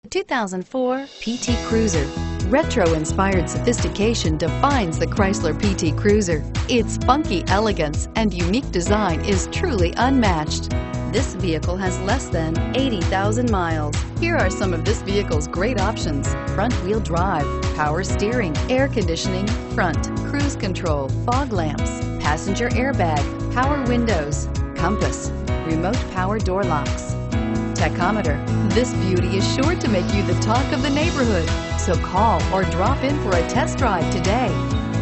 2004 PT Cruiser. Retro-inspired sophistication defines the Chrysler PT Cruiser. Its funky elegance and unique design is truly unmatched. This vehicle has less than 80,000 miles. Here are some of this vehicle's great options: front-wheel drive, power steering, air conditioning, front, cruise control, fog lamps, passenger airbag, power windows, compass, remote power door locks, tachometer. This beauty is sure to make you the talk of the neighborhood. So call or drop in for a test drive today.